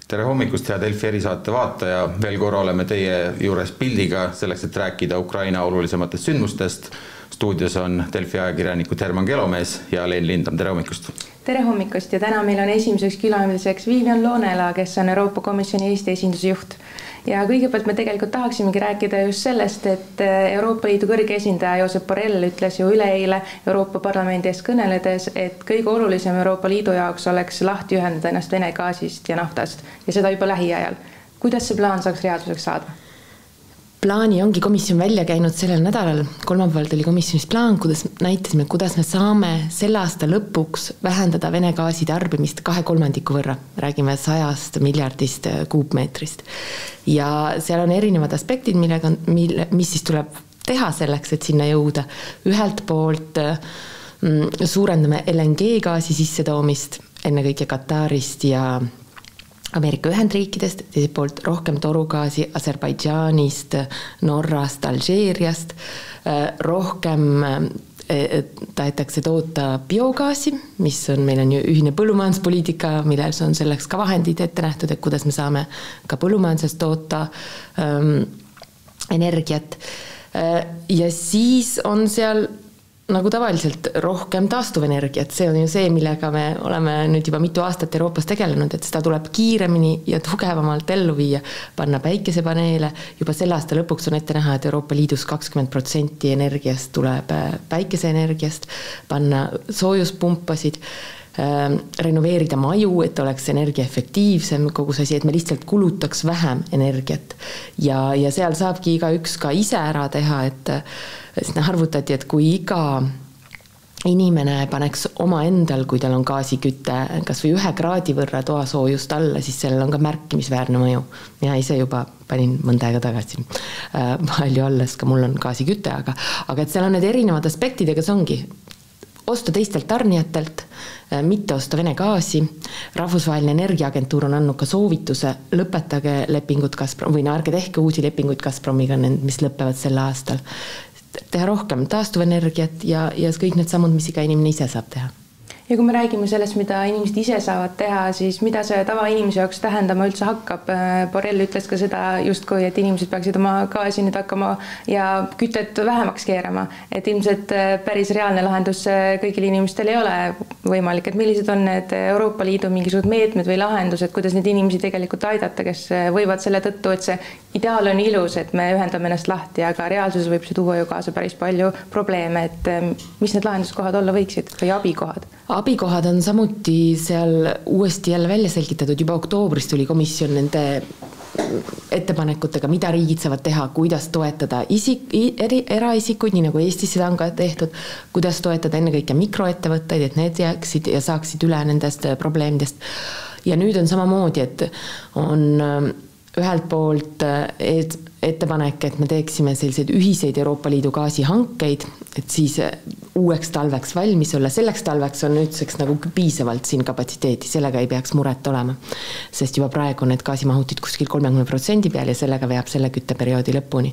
Tere hommikust, hea Delfi erisaate vaataja. Veel korra oleme teie juures pildiga selleks, et rääkida Ukraina olulisematest sündmustest. Stuudios on Delfi ajakirjanikud Herman Kelomees ja Leen Lindam. Tere hommikust. Tere hommikust ja täna meil on esimeseks külaliseks Vivian Loonela, kes on Euroopa Komisjoni Eesti esinduse juht. Ja kõigepealt me tegelikult tahaksimegi rääkida just sellest, et Euroopa Liidu kõrge esindaja Josep Borrell ütles ju üleeile Euroopa Parlamendi ees kõneledes, et kõige olulisem Euroopa Liidu jaoks oleks lahti ühendada ennast Vene gaasist ja naftast ja seda juba lähiajal. Kuidas see plaan saaks reaalsuseks saada? Plaani ongi komisjon välja käinud sellel nädalal. Kolmapäeval tuli komisjonis plaan, näitasime, kuidas me saame selle aasta lõpuks vähendada Vene gaasi tarbimist 2/3 võrra. Räägime 100 miljardist kuupmeetrist. Ja seal on erinevad aspektid, mis siis tuleb teha selleks, et sinna jõuda. Ühelt poolt suurendame LNG gaasi sissetoomist, ennekõike Katarist ja Ameerika Ühendriikidest, teiselt poolt rohkem torugaasi Aserbaidžaanist, Norrast, Alžeeriast, rohkem tahetakse toota biogaasi, meil on ju ühine põllumajanduspoliitika, millel on selleks ka vahendid ette nähtud, et kuidas me saame ka põllumajandusest toota energiat. Ja siis on seal nagu tavaliselt rohkem taastuvenergiat, see on ju see, millega me oleme nüüd juba mitu aastat Euroopas tegelenud, et seda tuleb kiiremini ja tugevamalt ellu viia, panna päikesepaneele. Juba selle aasta lõpuks on ette näha, et Euroopa Liidus 20% energiast tuleb päikeseenergiast, panna soojuspumpasid, renoveerida maju, et oleks energiaefektiivsem kogu see asi, et me lihtsalt kulutaks vähem energiat. Ja seal saabki igaüks ka ise ära teha, et arvutati, et kui iga inimene paneks oma endal, kui tal on gaasiküte, kas või 1 kraadi võrra toasoojust alla, siis sellel on ka märkimisväärne mõju. Mina ise juba panin mõnda aega tagasi palju alles, ka mul on gaasiküte, aga et seal on need erinevad aspektid, ega see ongi osta teistelt tarnijatelt, mitte osta Vene gaasi. Rahvusvaheline energiaagentuur on andnud ka soovituse, lõpetage lepingud Gazprom, või ärge tehke uusi lepinguid Gazpromiga, mis lõppevad sel aastal. Teha rohkem taastuvenergiat ja kõik need sammud, mis iga inimene ise saab teha. Ja kui me räägime sellest, mida inimesed ise saavad teha, siis mida see tavainimese jaoks tähendama üldse hakkab? Borrell ütles ka seda justkui, et inimesed peaksid oma gaasi nüüd hakkama ja kütet vähemaks keerama. Et ilmselt päris reaalne lahendus kõigil inimestel ei ole võimalik. Et millised on need Euroopa Liidu mingisugused meetmed või lahendused, kuidas need inimesi tegelikult aidata, kes võivad selle tõttu, et see ideaal on ilus, et me ühendame ennast lahti, aga reaalsuses võib see tuua ju kaasa päris palju probleeme. Et mis need lahenduskohad olla võiksid või abikohad? Abikohad on samuti seal uuesti jälle välja selgitatud. Juba oktoobris tuli komisjon nende ettepanekutega, mida riigid saavad teha, kuidas toetada eraisikuid, nii nagu Eestis seda on ka tehtud, kuidas toetada ennekõike mikroettevõtteid, et need jääksid ja saaksid üle nendest probleemidest. Ja nüüd on samamoodi, et on ühelt poolt ettepanek, et me teeksime selliseid ühiseid Euroopa Liidu gaasihankeid, et siis uueks talveks valmis olla. Selleks talveks on nüüdseks nagu piisavalt siin kapatsiteeti, sellega ei peaks muret olema, sest juba praegu on need gaasimahutid kuskil 30% peal ja sellega veab selle kütteperioodi lõpuni.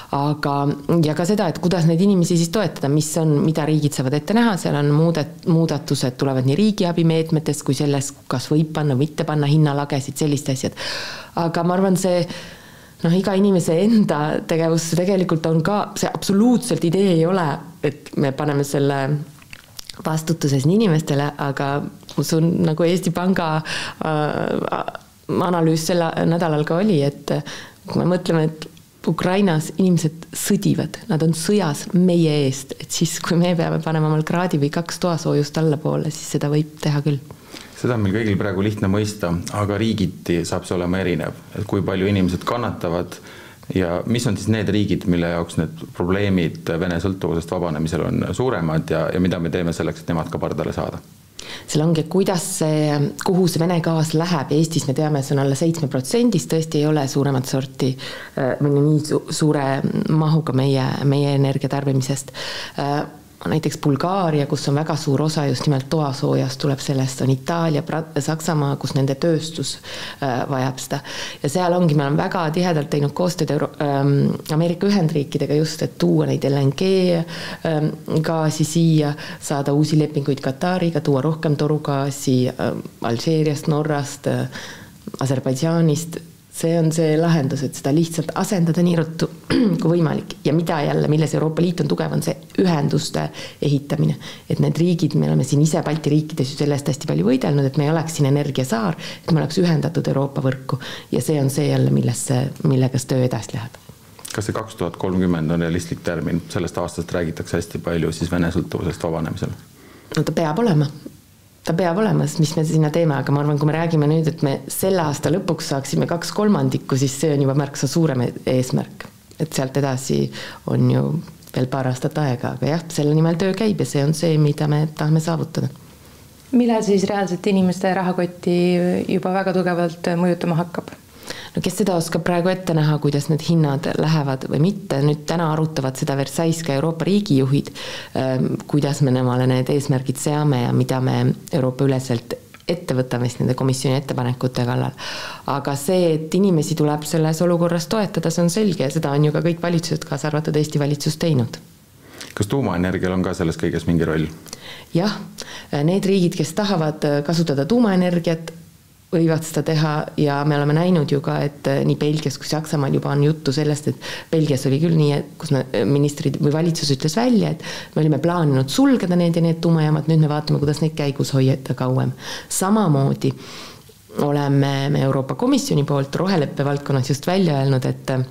Ja ka seda, et kuidas neid inimesi siis toetada, mida riigid saavad ette näha, seal on muudatused tulevad nii riigiabimeetmetest kui selles, kas võib panna, mitte panna hinnalagesid, sellist asjad. Aga ma arvan, see iga inimese enda tegevus tegelikult on ka, see absoluutselt idee ei ole, et me paneme selle vastutuses inimestele, aga nagu Eesti Panga analüüs selle nädalal ka oli, et kui me mõtleme, et Ukrainas inimesed sõdivad, nad on sõjas meie eest, et siis kui me peame panema omal kraadi või 2 toasoojust allapoole, siis seda võib teha küll. Seda on meil kõigil praegu lihtne mõista, aga riigiti saab see olema erinev, et kui palju inimesed kannatavad ja mis on siis need riigid, mille jaoks need probleemid Vene sõltuvusest vabanemisel on suuremad ja mida me teeme selleks, et nemad ka pardale saada? Seal ongi, kuhu see Vene gaas läheb. Eestis me teame, see on alla 7%, tõesti ei ole suuremat sorti nii suure mahuga meie energiatarbimisest. Näiteks Bulgaaria, kus on väga suur osa just nimelt toasoojast, tuleb sellest, on Itaalia, Saksamaa, kus nende tööstus vajab seda. Ja seal ongi, me oleme väga tihedalt teinud koostööd Ameerika Ühendriikidega just, et tuua neid LNG gaasi siia, saada uusi lepinguid Katariga, tuua rohkem torugaasi Alžeeriast, Norrast, Aserbaidžaanist, see on see lahendus, et seda lihtsalt asendada nii ruttu kui võimalik. Ja mida jälle, milles Euroopa Liit on tugev, on see ühenduste ehitamine. Et need riigid, me oleme siin ise Balti riikides ju sellest hästi palju võidelnud, et me ei oleks siin energiasaar, et me oleks ühendatud Euroopa võrku. Ja see on see jälle, millega töö edasi läheb. Kas see 2030 on realistlik termin? Sellest aastast räägitakse hästi palju siis Vene sõltuvusest vabanemisel. No ta peab olema, mis me sinna teeme, aga ma arvan, kui me räägime nüüd, et me selle aasta lõpuks saaksime 2/3, siis see on juba märksa suurem eesmärk. Et sealt edasi on ju veel paar aastat aega, aga jah, selle nimel töö käib ja see on see, mida me tahame saavutada. Millal siis reaalselt inimeste rahakotti juba väga tugevalt mõjutama hakkab? No kes seda oskab praegu ette näha, kuidas need hinnad lähevad või mitte, nüüd täna arutavad seda Versailles ka Euroopa riigijuhid, kuidas me nemale need eesmärgid seame ja mida me Euroopa üleselt ette võtame nende komisjoni ettepanekute kallal. Aga see, et inimesi tuleb selles olukorras toetada, see on selge ja seda on ju ka kõik valitsused, kaasa arvatud Eesti valitsus teinud. Kas tuumaenergial on ka selles kõiges mingi roll? Jah, need riigid, kes tahavad kasutada tuumaenergiat, võivad seda teha ja me oleme näinud ju ka, et nii Belgias kui Saksamaal juba on juttu sellest, et Belgias oli küll nii, kus ministrid või valitsus ütles välja, et me olime plaaninud sulgeda need ja need tuumajaamad, nüüd me vaatame, kuidas neid käigus hoiata kauem. Samamoodi oleme me Euroopa Komisjoni poolt roheleppe valdkonnas just välja öelnud,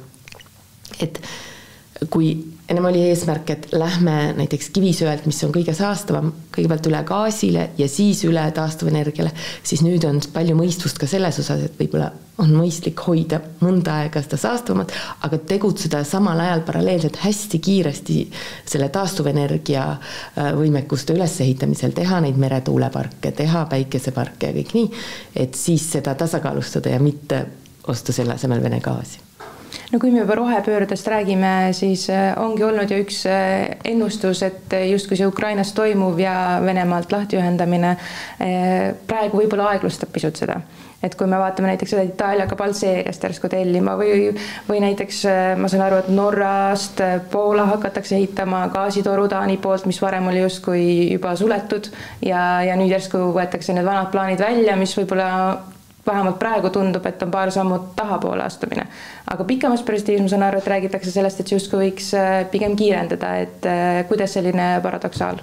et kui ennem oli eesmärk, et lähme näiteks kivisöelt, mis on kõige saastavam, kõigepealt üle gaasile ja siis üle taastuvenergiale, siis nüüd on palju mõistvust ka selles osas, et võib-olla on mõistlik hoida mõnda aega seda saastavamat, aga tegutseda samal ajal paralleelselt hästi kiiresti selle taastuvenergia võimekuste ülesehitamisel, teha neid meretuuleparke, teha päikeseparke ja kõik nii, et siis seda tasakaalustada ja mitte osta selle asemel Vene gaasi. No kui me juba rohepöördest räägime, siis ongi olnud ju üks ennustus, et justkui see Ukrainas toimuv ja Venemaalt lahti ühendamine praegu võib-olla aeglustab pisut seda. Et kui me vaatame näiteks seda Itaaliaga Balseeriast järsku tellima või näiteks ma saan aru, et Norrast Poola hakatakse ehitama gaasitoru Taani poolt, mis varem oli justkui juba suletud ja nüüd järsku võetakse need vanad plaanid välja, mis võib-olla vähemalt praegu tundub, et on paar sammu tahapoole astumine. Aga pikemas perspektiivis ma saan aru, et räägitakse sellest, et justkui võiks pigem kiirendada, et kuidas selline paradoksaal?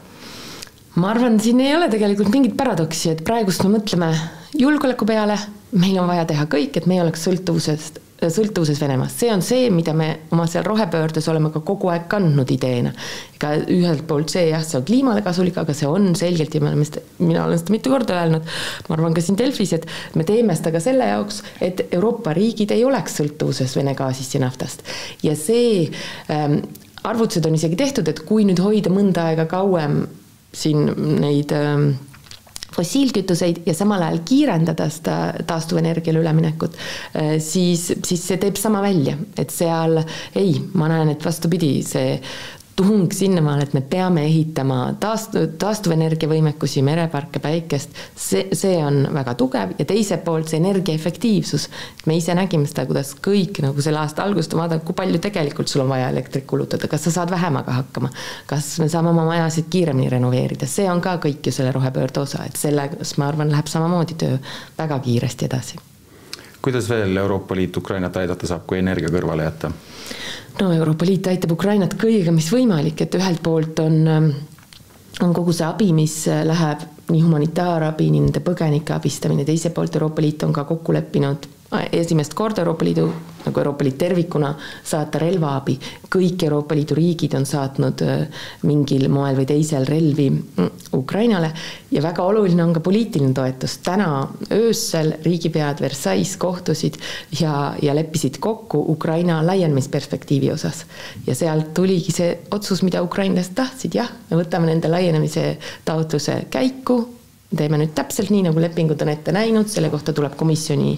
Ma arvan, siin ei ole tegelikult mingit paradoksi, et praegust me mõtleme julgeoleku peale, meil on vaja teha kõik, et me ei oleks sõltuvuses Venemaast. See on see, mida me oma seal rohepöördes oleme ka kogu aeg kandnud ideena. Ega ühelt poolt see, jah, see on kliimale kasulik, aga see on selgelt, ja mina olen seda mitu korda öelnud, ma arvan ka siin Delfis, et me teeme seda ka selle jaoks, et Euroopa riigid ei oleks sõltuvuses Vene gaasist ja naftast. Ja see arvutused on isegi tehtud, et kui nüüd hoida mõnda aega kauem siin neid fossiilkütuseid ja samal ajal kiirendada seda taastuvenergiale üleminekut, siis see teeb sama välja, et seal ma näen, et vastupidi, see tung sinnamaal, et me peame ehitama taastuvenergia võimekusi, mereparke, päikest, see on väga tugev ja teiselt poolt see energiaefektiivsus. Me ise nägime seda, kuidas kõik nagu selle aasta algust on vaadanud, kui palju tegelikult sul on vaja elektrit kulutada, kas sa saad vähemaga hakkama, kas me saame oma majasid kiiremini renoveerida, see on ka kõik ju selle rohepöörde osa, et selles ma arvan läheb samamoodi töö väga kiiresti edasi. Kuidas veel Euroopa Liit Ukrainat aidata saab, kui energia kõrvale jätta? No Euroopa Liit aitab Ukrainat kõigega, mis võimalik, et ühelt poolt on kogu see abi, mis läheb nii humanitaarabi, nii nende põgenike abistamine, teiselt poolt Euroopa Liit on ka kokku leppinud esimest korda Euroopa Liit tervikuna saata relvaabi. Kõik Euroopa Liidu riigid on saatnud mingil moel või teisel relvi Ukrainale ja väga oluline on ka poliitiline toetus. Täna öösel riigipead Versailles kohtusid ja leppisid kokku Ukraina laienemisperspektiivi osas. Ja sealt tuligi see otsus, mida ukrainlased tahtsid. Jah, me võtame nende laienemise taotluse käiku, teeme nüüd täpselt nii, nagu lepingud on ette näinud, selle kohta tuleb komisjoni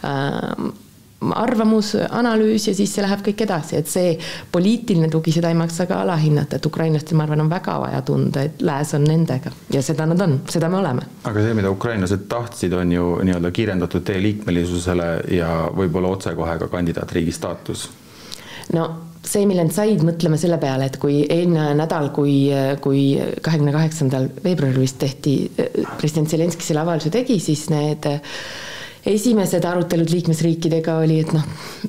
arvamus, analüüs ja siis see läheb kõik edasi, et see poliitiline tugi, seda ei maksa ka alahinnata, et ukrainlastel, ma arvan, on väga vaja tunda, et lääs on nendega ja seda nad on, seda me oleme. Aga see, mida ukrainlased tahtsid, on ju nii-öelda kiirendatud tee liikmelisusele ja võib-olla otsekohe ka kandidaatriigi staatus. No see, mille said, mõtleme selle peale, et kui eelmine nädal, kui 28. veebruaril vist tehti, president Zelenski selle avalduse tegi, siis need esimesed arutelud liikmesriikidega oli, et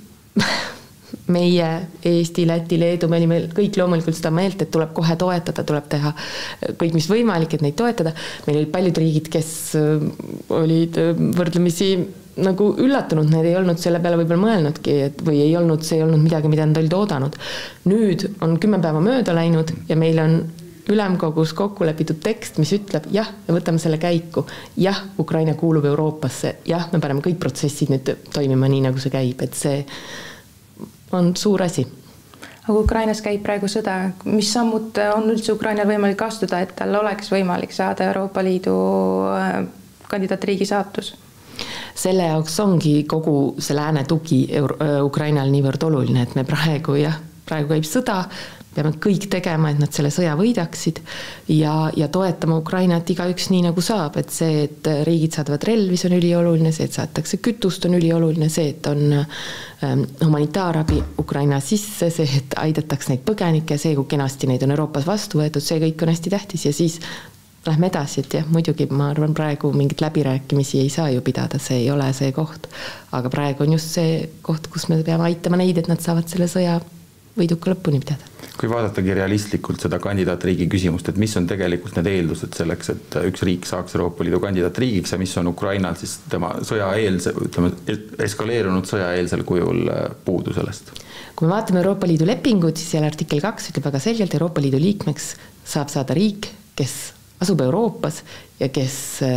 meie, Eesti, Läti, Leedu, me olime kõik loomulikult seda meelt, et tuleb kohe toetada, tuleb teha kõik, mis võimalik, et neid toetada. Meil olid paljud riigid, kes olid võrdlemisi nagu üllatunud, need ei olnud selle peale võib-olla mõelnudki, või see ei olnud midagi, mida nad olid oodanud. Nüüd on 10 päeva mööda läinud ja meil on ülemkogus kokku lepitud tekst, mis ütleb, jah, me võtame selle käiku, jah, Ukraina kuulub Euroopasse, jah, me paneme kõik protsessid nüüd toimima nii, nagu see käib, et see on suur asi. Aga Ukrainas käib praegu sõda. Mis sammud on üldse Ukrainal võimalik astuda, et tal oleks võimalik saada Euroopa Liidu kandidaatriigi saatus? Selle jaoks ongi kogu see lääne tugi Ukrainal niivõrd oluline, et me praegu käib sõda, peame kõik tegema, et nad selle sõja võidaksid ja toetama Ukrainat igaüks nii nagu saab, et see, et riigid saadavad relvi, see on ülioluline, see, et saatakse kütust on ülioluline, see, et on humanitaarabi Ukraina sisse, see, et aidataks neid põgenikke, see, kui kenasti neid on Euroopas vastu võetud, see kõik on hästi tähtis ja siis lähme edasi, et jah, muidugi ma arvan, praegu mingit läbirääkimisi ei saa ju pidada, see ei ole see koht, aga praegu on just see koht, kus me peame aitama neid, et nad saavad selle sõja võiduka lõpuni pidada. Kui vaadatagi realistlikult seda kandidaatriigi küsimust, et mis on tegelikult need eeldused selleks, et üks riik saaks Euroopa Liidu kandidaatriigiks ja mis on Ukrainal siis tema eskaleerunud sõjaeelsel kujul puudu sellest? Kui me vaatame Euroopa Liidu lepingut, siis seal artikkel 2 ütleb väga selgelt, Euroopa Liidu liikmeks saab saada riik, kes asub Euroopas ja kes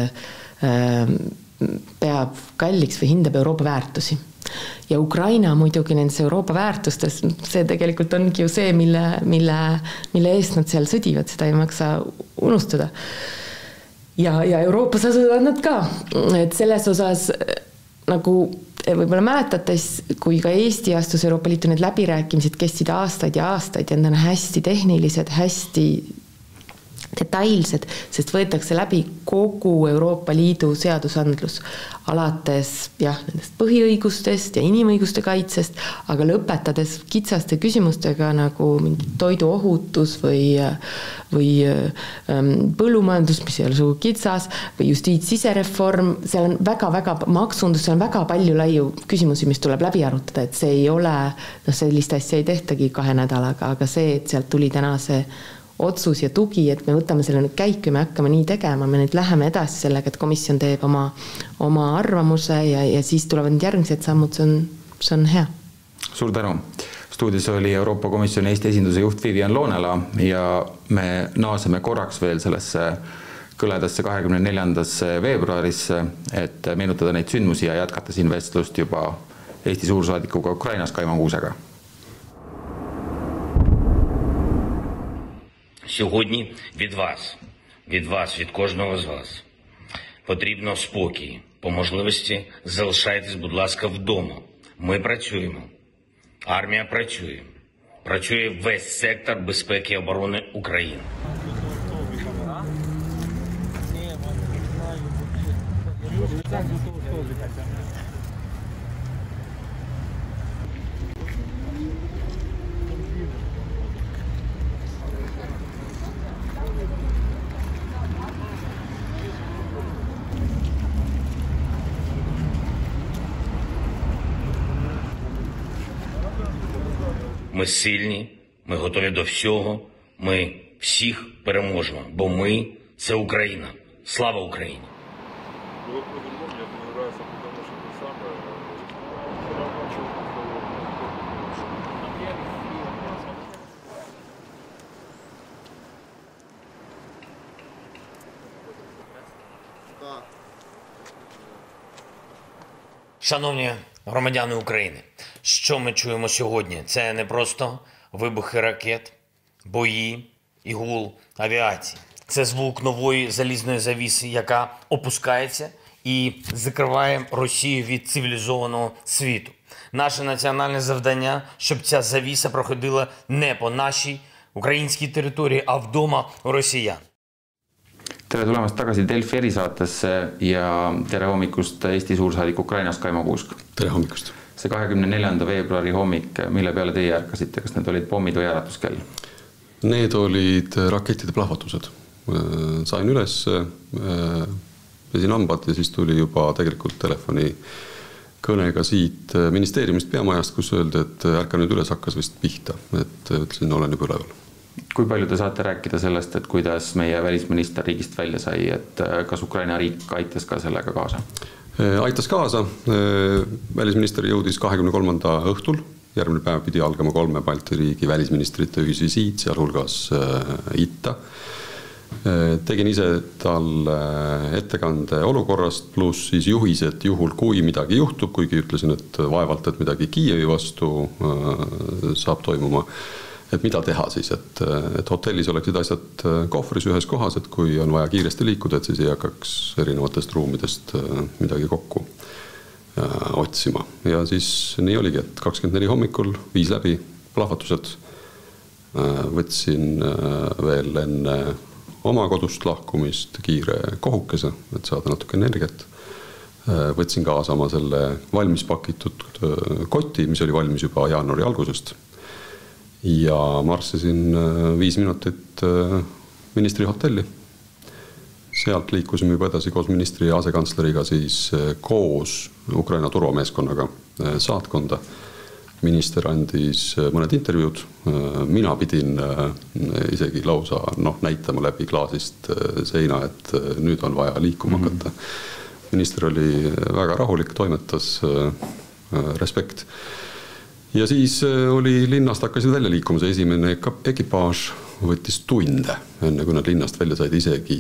peab kalliks või hindab Euroopa väärtusi. Ja Ukraina muidugi nendes Euroopa väärtustes, see tegelikult ongi ju see, mille eest nad seal sõdivad, seda ei maksa unustada. Ja Euroopas asuvad nad ka, et selles osas nagu võib-olla mäletates, kui ka Eesti astus Euroopa Liitu, need läbirääkimised kestsid aastaid ja aastaid ja need on hästi tehnilised, hästi detailsed, sest võetakse läbi kogu Euroopa Liidu seadusandlus, alates nendest põhiõigustest ja inimõiguste kaitsest, aga lõpetades kitsaste küsimustega nagu mingi toiduohutus või põllumajandus, mis ei ole sugu kitsas, või sisereform, seal on väga-väga maksundus, seal on väga palju laiu küsimusi, mis tuleb läbi arutada, et see ei ole, sellist asja ei tehtagi 2 nädalaga, aga see, et sealt tuli täna see otsus ja tugi, et me võtame selle nüüd käiku ja me hakkame nii tegema, me nüüd läheme edasi sellega, et komisjon teeb oma arvamuse ja siis tulevad need järgmised sammud, see on hea. Suur tänu. Stuudios oli Euroopa Komisjoni Eesti esinduse juht Vivian Loonela ja me naaseme korraks veel sellesse kõledasse 24. veebruarisse, et meenutada neid sündmusi ja jätkata siin vestlust juba Eesti suursaadikuga Ukrainas Kaimo Kuusega. Сьогодні від вас, від кожного з вас, потрібно спокій. По можливості залишайтесь, будь ласка, вдома. Ми працюємо. Армія працює. Працює весь сектор безпеки і оборони України. Ми сильні, ми готові до всього, ми всіх переможемо, бо ми – це Україна. Слава Україні! Шановні громадяни України, що ми чуємо сьогодні? Це не просто вибухи ракет, бої і гул авіації. Це звук нової залізної завіси, яка опускається і закриває Росію від цивілізованого світу. Наше національне завдання, щоб ця завіса проходила не по нашій українській території, а вдома у росіян. Tere tulemast tagasi Delfi erisaatesse ja tere hommikust Eesti suursaadik Ukrainas Kaimo Kuusk. Tere hommikust. See 24. veebruari hommik, mille peale teie ärkasite, kas need olid pommid või äratuskell? Need olid rakettide plahvatused. Sain üles pesin hambad ja siis tuli juba tegelikult telefoni kõnega siit ministeeriumist peamajast, kus öeldi, et ärka nüüd üles hakkas vist pihta, et ütlesin, olen juba üleval. Kui palju te saate rääkida sellest, et kuidas meie välisminister riigist välja sai, et kas Ukraina riik aitas ka sellega kaasa? Aitas kaasa. Välisminister jõudis 23. õhtul. Järgmine päev pidi algama 3 Balti riigi välisministrite ühisvisiit, sealhulgas Itta. Tegin ise talle ettekande olukorrast, pluss siis juhised juhul, kui midagi juhtub, kuigi ütlesin, et vaevalt, et midagi Kiievi vastu saab toimuma. Et mida teha siis, et hotellis oleksid asjad kohvris ühes kohas, et kui on vaja kiiresti liikuda, et siis ei hakkaks erinevatest ruumidest midagi kokku otsima. Ja siis nii oligi, et 24 hommikul viis läbi plahvatused. Võtsin veel enne oma kodust lahkumist kiire kohukese, et saada natuke energiat. Võtsin kaasa oma selle valmis pakitud koti, mis oli valmis juba jaanuari algusest. Ja marssisin 5 minutit ministri hotelli. Sealt liikusime juba edasi koos ministri ja asekantsleriga siis koos Ukraina turvameeskonnaga saatkonda. Minister andis mõned intervjuud. Mina pidin isegi lausa näitama läbi klaasist seina, et nüüd on vaja liikuma hakata. Minister oli väga rahulik, toimetas, respekt. Ja siis oli linnast hakkasid välja liikuma. See esimene ekipaaž võttis tunde, enne kui nad linnast välja said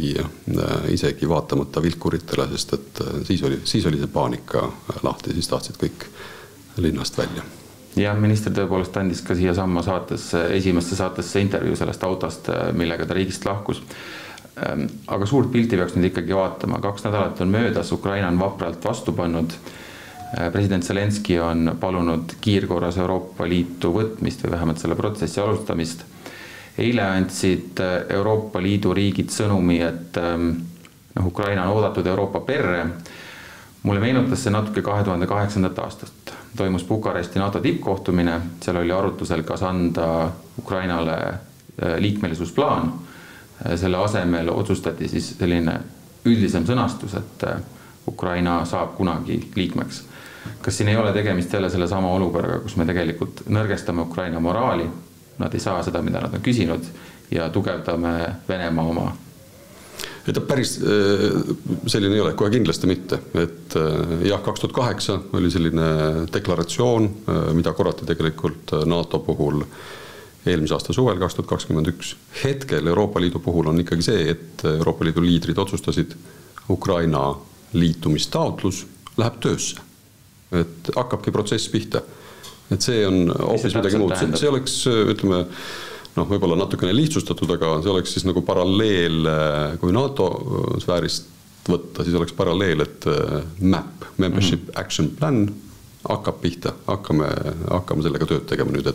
isegi vaatamata vilkuritele, sest et siis oli see paanika lahti, siis tahtsid kõik linnast välja. Ja minister tõepoolest andis ka siia samma esimesse saatesse intervjuu sellest autost, millega ta riigist lahkus. Aga suurt pilti peaks nüüd ikkagi vaatama. 2 nädalat on möödas, Ukraina on vapralt vastu pannud. President Zelenski on palunud kiirkorras Euroopa Liitu võtmist või vähemalt selle protsessi alustamist. Eile andsid Euroopa Liidu riigid sõnumi, et Ukraina on oodatud Euroopa perre. Mulle meenutas see natuke 2008. aastast. Toimus Bukaresti NATO tippkohtumine, seal oli arutusel, kas anda Ukrainale liikmelisusplaan. Selle asemel otsustati siis selline üldisem sõnastus, et Ukraina saab kunagi liikmeks. Kas siin ei ole tegemist selle sama olukorraga, kus me tegelikult nõrgestame Ukraina moraali, nad ei saa seda, mida nad on küsinud, ja tugevdame Venemaa oma? Et päris selline ei ole, kohe kindlasti mitte. Et jah, 2008 oli selline deklaratsioon, mida korrati tegelikult NATO puhul eelmise aasta suvel 2021. Hetkel Euroopa Liidu puhul on ikkagi see, et Euroopa Liidu liidrid otsustasid Ukraina liitumistaotlus läheb töösse. Et hakkabki protsess pihta. Et see on hoopis midagi muud. See oleks, ütleme, võib-olla natukene lihtsustatud, aga see oleks siis nagu paralleel, kui NATO sfäärist võtta, siis oleks paralleel, et MAP, Membership Action Plan, hakkab pihta, hakkame sellega tööd tegema nüüd,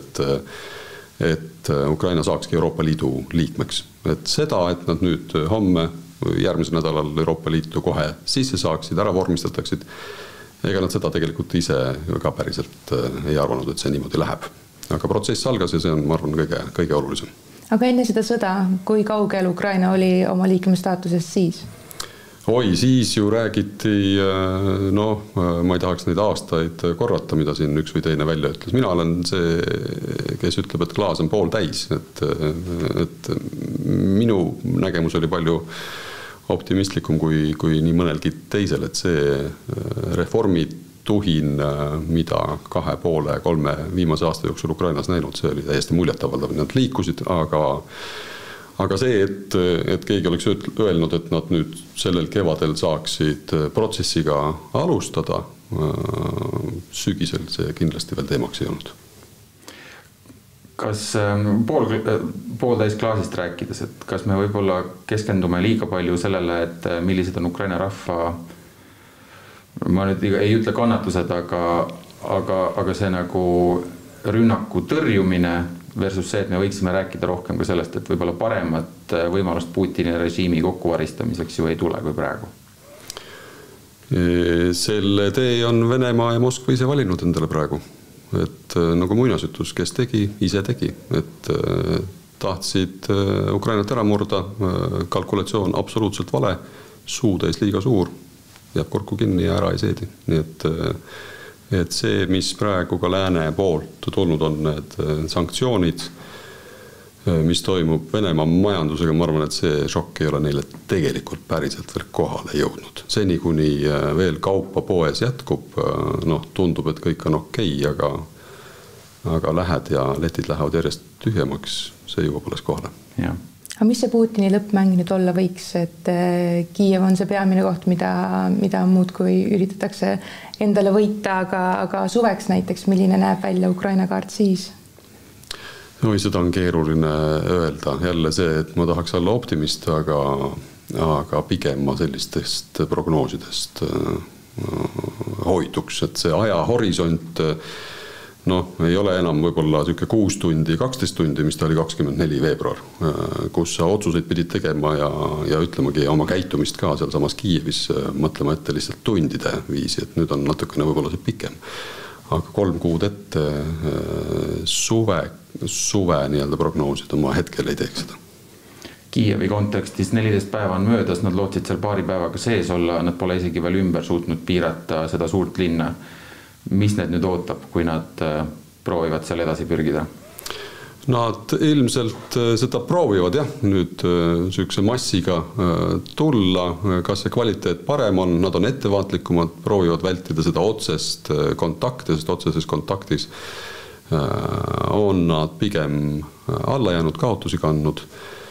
et Ukraina saakski Euroopa Liidu liikmeks. Et seda, et nad nüüd homme, järgmisel nädalal Euroopa Liitu kohe sisse saaksid, ära vormistataksid, ega nad seda tegelikult ise ka päriselt ei arvanud, et see niimoodi läheb. Aga protsess algas ja see on, ma arvan, kõige olulisem. Aga enne seda sõda, kui kaugel Ukraina oli oma liikmestaatusest siis? Siis ju räägiti, ma ei tahaks neid aastaid korrata, mida siin üks või teine välja ütles. Mina olen see, kes ütleb, et klaas on pool täis. Et minu nägemus oli palju optimistlikum kui nii mõnelgi teisel, et see reformid tuhin, mida 2,5-3 viimase aasta jooksul Ukrainas näinud, see oli täiesti muljetavaldav. Nad liikusid, aga see, et keegi oleks öelnud, et nad nüüd sellel kevadel saaksid protsessiga alustada, sügisel see kindlasti veel teemaks ei olnud. Kas pooltäis klaasist rääkides, et kas me võib-olla keskendume liiga palju sellele, et millised on Ukraina rahva, ma nüüd ei ütle kannatused, aga see nagu rünnaku tõrjumine versus see, et me võiksime rääkida rohkem ka sellest, et võib-olla paremat võimalust Putini režiimi kokkuvaristamiseks ju ei tule kui praegu. Selle tee on Venemaa ja Moskva ise valinud endale praegu. Et nagu muinasjutus, kes tegi, ise tegi. Et tahtsid Ukrainat ära murda, kalkulatsioon absoluutselt vale, suutäis liiga suur, jääb kurku kinni ja ära ei seedi. Nii et see, mis praegu ka lääne poolt tulnud on, need sanktsioonid, mis toimub Venemaa majandusega, ma arvan, et see šokk ei ole neile tegelikult päriselt veel kohale jõudnud. Seni, kuni veel kaupa poes jätkub, tundub, et kõik on okei, aga lähed ja letid lähevad järjest tühjemaks, see jõuab alles kohale. Jah. Aga mis see Putini lõppmäng nüüd olla võiks, et Kiiev on see peamine koht, mida muud kui üritatakse endale võita, aga suveks näiteks, milline näeb välja Ukraina kaart siis? Seda on keeruline öelda. Jälle see, et ma tahaks olla optimist, aga pigem ma sellistest prognoosidest hoiduks, et see ajahorisont ei ole enam võib-olla 6 tundi, 12 tundi, mis ta oli 24 veebruar, kus sa otsuseid pidid tegema ja ütlemagi oma käitumist ka seal samas Kiievis mõtlema ette lihtsalt tundide viisi, et nüüd on natukene võib-olla see pikem. Aga 3 kuud ette suve nii-öelda prognoosida, ma hetkel ei teeks seda. Kiievi kontekstis 14 päeva on möödas, nad lootsid seal paari päevaga sees olla, nad pole isegi veel ümber suutnud piirata seda suurt linna. Mis need nüüd ootab, kui nad proovivad seal edasi pürgida? Nad ilmselt seda proovivad nüüd süükse massiga tulla, kas see kvaliteet parem on, nad on ettevaatlikumad, proovivad vältida seda otsest kontakti, sest otseses kontaktis on nad pigem alla jäänud, kaotusi kandnud.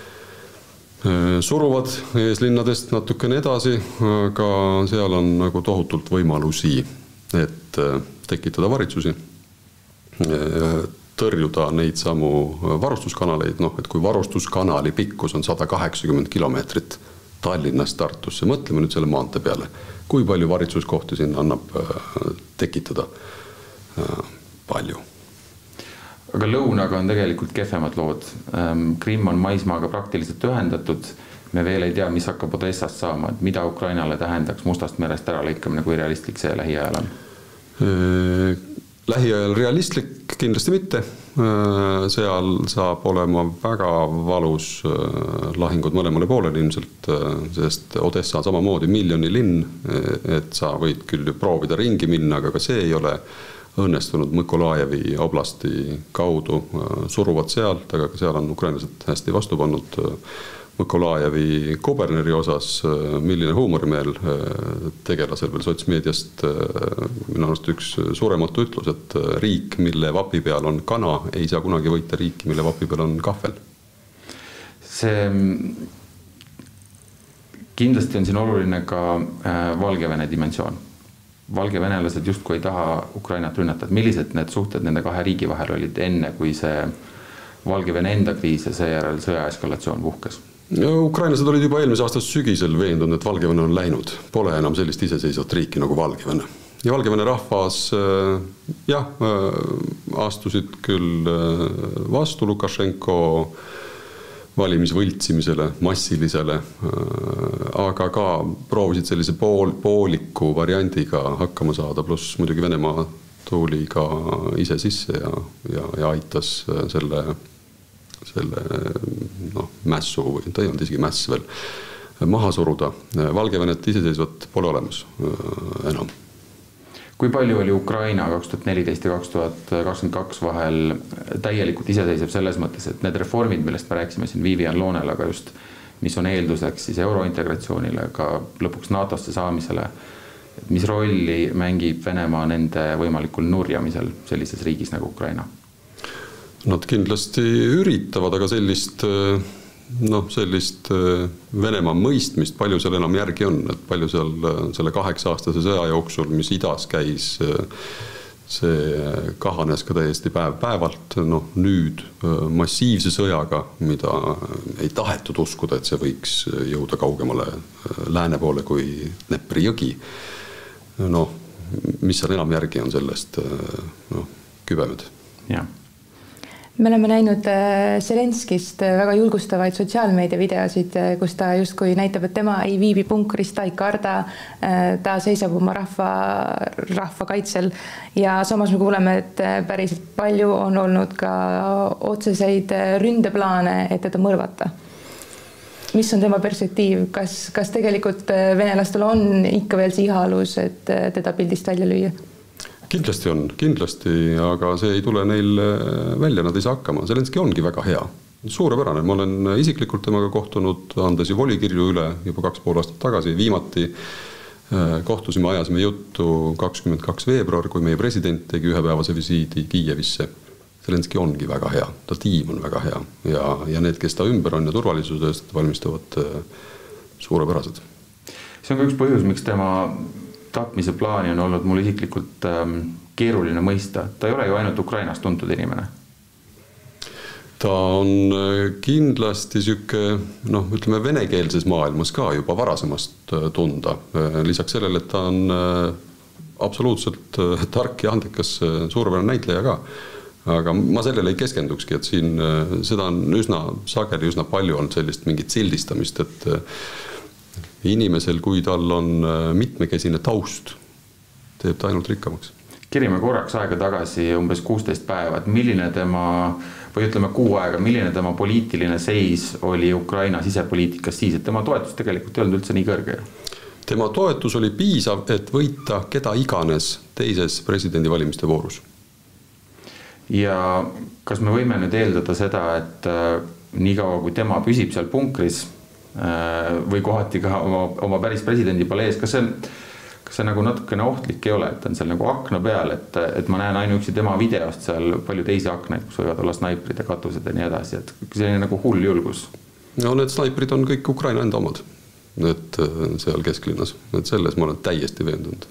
Suruvad eeslinnadest natukene edasi, aga seal on nagu tohutult võimalusi, et tekitada varitsusi, tõrjuda neid samu varustuskanaleid, et kui varustuskanali pikkus on 180 kilomeetrit Tallinnast Tartusse, mõtleme nüüd selle maantee peale, kui palju varitsuskohti siin annab tekitada palju. Aga lõunaga on tegelikult kehvemad lood. Krimm on maismaaga praktiliselt ühendatud. Me veel ei tea, mis hakkab Odessast saama, et mida Ukrainale tähendaks Mustast merest ära lõikamine, kui realistlik see lähiajal on? Lähiajal realistlik kindlasti mitte. Seal saab olema väga valus lahingud mõlemale poolele ilmselt, sest Odessa on samamoodi miljoni linn, et sa võid küll proovida ringi minna, aga ka see ei ole õnnestunud Mykolajevi oblasti kaudu, suruvad sealt, aga seal on ukrainlased hästi vastu pannud Mykolajevi kuberneri osas, milline huumorimeel tegelasel veel sotsmeediast minu arust üks suurematu ütlus, et riik, mille vapi peal on kana, ei saa kunagi võita riiki, mille vapi peal on kahvel. See kindlasti on siin oluline ka Valgevene dimensioon. Valgevenelased justkui ei taha Ukrainat rünnatada. Millised need suhted nende kahe riigi vahel olid enne, kui see Valgevene enda kriis ja seejärel sõja eskalatsioon puhkes? Ukrainlased olid juba eelmise aastas sügisel veendunud, et Valgevene on läinud. Pole enam sellist iseseisvat riiki nagu Valgevene. Ja Valgevene rahvas astusid küll vastu Lukašenko valimisvõltsimisele, massilisele, aga ka proovisid sellise pooliku variandiga hakkama saada, pluss muidugi Venemaa tuli ka ise sisse ja aitas selle mässu, või ta ei olnud isegi mäss veel, maha suruda. Valgevenet iseseisvat pole olemas enam. Kui palju oli Ukraina 2014 ja 2022 vahel täielikult iseseisev selles mõttes, et need reformid, millest me rääksime siin Vivian Loonel, aga just mis on eelduseks siis eurointegratsioonile, ka lõpuks NATOsse saamisele, mis rolli mängib Venemaa nende võimalikul nurjamisel sellises riigis nagu Ukraina? Nad kindlasti üritavad, aga sellist Venemaa mõistmist, palju seal enam järgi on, et palju seal selle 8-aastase sõja jooksul, mis idas käis, see kahanes ka täiesti päev-päevalt, nüüd massiivse sõjaga, mida ei tahetud uskuda, et see võiks jõuda kaugemale lääne poole kui Dnepri jõgi. Mis seal enam järgi on sellest kübemed? Jah. Me oleme näinud Zelenskist väga julgustavaid sotsiaalmeedia videosid, kus ta justkui näitab, et tema ei viibi punkris, ta ei karda, ta seisab oma rahva kaitsel ja samas me kuuleme, et päriselt palju on olnud ka otseseid ründeplaane, et teda mõrvata. mis on tema perspektiiv, kas tegelikult venelastel on ikka veel see ihalus, et teda pildist välja lüüa? Kindlasti on, aga see ei tule neil välja, nad ei saa hakkama. Zelenski ongi väga hea, suurepärane. Ma olen isiklikult temaga kohtunud, andes ju volikirju üle juba 2,5 aastat tagasi. Viimati kohtusime, ajasime juttu 22. veebruar, kui meie president tegi ühepäevase visiidi Kiievisse. Zelenski ongi väga hea, ta tiim on väga hea ja need, kes ta ümber on ja turvalisusest valmistuvad suurepärased. See on ka üks põhjus, miks tema tapmise plaani on olnud mul isiklikult keeruline mõista. Ta ei ole ju ainult Ukrainas tuntud inimene. Ta on kindlasti siuke, ütleme venekeelses maailmas ka juba varasemast tunda. Lisaks sellele, et ta on absoluutselt tark ja andekas suurepärane näitleja ka. Aga ma sellele ei keskendukski, et siin seda on üsna sageli, üsna palju on sellist mingit sildistamist, et inimesel, kui tal on mitmekesine taust, teeb ta ainult rikkamaks. Kirime korraks aega tagasi, umbes 16 päeva, et milline tema, või ütleme 6 aega, milline tema poliitiline seis oli Ukraina sisepoliitikas siis, et tema toetus tegelikult ei olnud üldse nii kõrge. Tema toetus oli piisav, et võita keda iganes teises presidendivalimiste voorus. Ja kas me võime nüüd eeldada seda, et nii kaua kui tema püsib seal punkris või kohati ka oma päris presidendi palees, kas see nagu natukene ohtlik ei ole, et on seal nagu akna peal, et ma näen ainuüksi tema videost seal palju teisi aknaid, kus võivad olla snaiprid ja katused ja nii edasi, et selline nagu hull julgus. No need snaiprid on kõik Ukraina enda omad, et seal kesklinnas, et selles ma olen täiesti veendunud,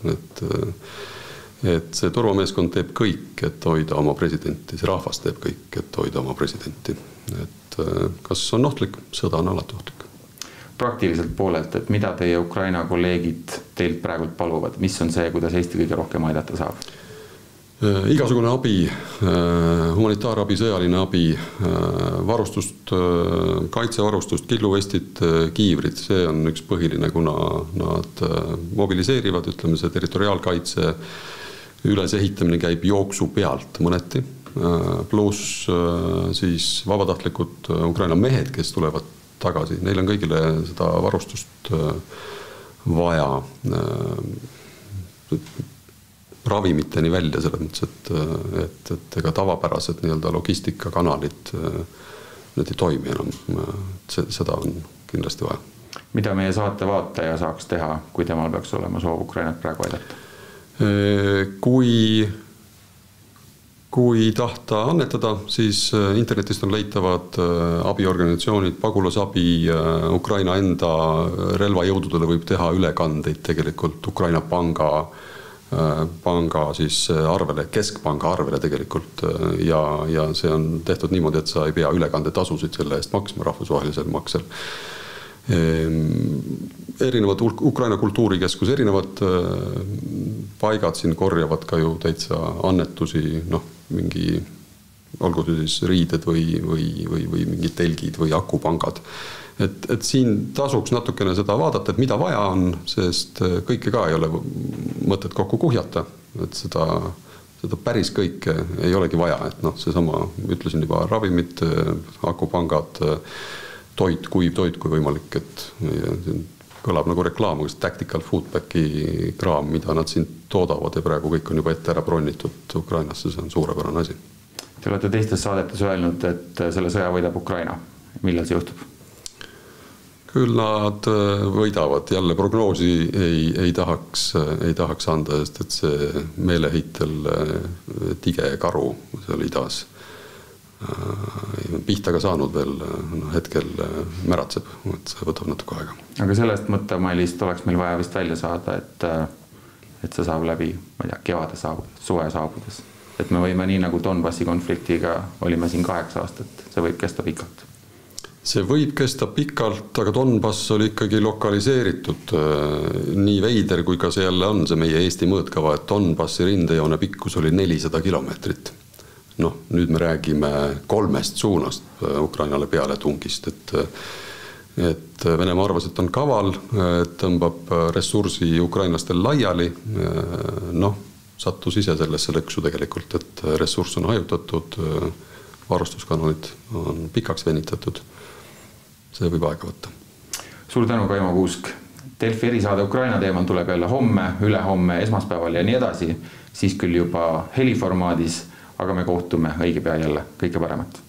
et see turvameeskond teeb kõik, et hoida oma presidenti, see rahvas teeb kõik, et hoida oma presidenti. Et kas on ohtlik? Sõda on alati ohtlik. Praktiliselt poolelt, et mida teie Ukraina kolleegid teilt praegult paluvad? Mis on see, kuidas Eesti kõige rohkem aidata saab? Igasugune abi, humanitaarabi, sõjaline abi, varustust, kaitsevarustust, killuvestid, kiivrid, see on üks põhiline, kuna nad mobiliseerivad, ütleme see territoriaalkaitse ülesehitamine käib jooksu pealt mõneti, pluss siis vabatahtlikud Ukraina mehed, kes tulevad tagasi, neil on kõigile seda varustust vaja ravimiteni välja selles mõttes, et ega tavapärased nii-öelda logistikakanalid need ei toimi enam, seda on kindlasti vaja. Mida meie saate vaataja saaks teha, kui temal peaks olema soov Ukrainat praegu aidata? Kui tahta annetada, siis internetist on leitavad abiorganisatsioonid, pagulasabi, Ukraina enda relvajõududele võib teha ülekandeid tegelikult Ukraina panga siis arvele, keskpanga arvele tegelikult ja see on tehtud niimoodi, et sa ei pea ülekandetasusid selle eest maksma rahvusvahelisel maksel. Erinevad Ukraina kultuurikeskus, erinevad paigad siin korjavad ka ju täitsa annetusi, mingi, olgu siis riided või mingid telgid või akupangad. Et siin tasuks natukene seda vaadata, et mida vaja on, sest kõike ka ei ole mõtet kokku kuhjata, et seda päris kõike ei olegi vaja, et seesama, ütlesin juba, ravimid, akupangad, toit, kuiv toit, kui võimalik, et kõlab nagu reklaam, tactical foodbacki kraam, mida nad siin toodavad ja praegu kõik on juba ette ära bronnitud Ukrainasse, see on suurepärane asi. Te olete teistes saadetes öelnud, et selle sõja võidab Ukraina. Millal see juhtub? Küll nad võidavad, jälle prognoosi ei tahaks anda, sest et see meeleheitel tige karu seal idas pihta ka saanud veel, hetkel märatseb, et see võtab natuke aega. Aga sellest mõttemallist oleks meil vaja vist välja saada, et see saab läbi, ma ei tea, kevade saabudes, suve saabudes. Et me võime nii nagu Donbassi konfliktiga olime siin 8 aastat, see võib kesta pikalt. See võib kesta pikalt, aga Donbass oli ikkagi lokaliseeritud nii veider, kui ka see jälle on see meie Eesti mõõtkava, et Donbassi rindejoone pikkus oli 400 kilomeetrit. Nüüd me räägime 3 suunast Ukrainale peale tungist, et Venemaa arvas, et on kaval, et tõmbab ressursi ukrainlastel laiali, sattus ise sellesse lõksu tegelikult, et ressurss on hajutatud, varustuskanalid on pikaks venitatud, see võib aega võtta. suur tänu, Kaimo Kuusk. Delfi erisaade Ukraina teemal tuleb jälle homme, ülehomme, esmaspäeval ja nii edasi, siis küll juba heliformaadis, aga me kohtume õige pea jälle. Kõike paremat!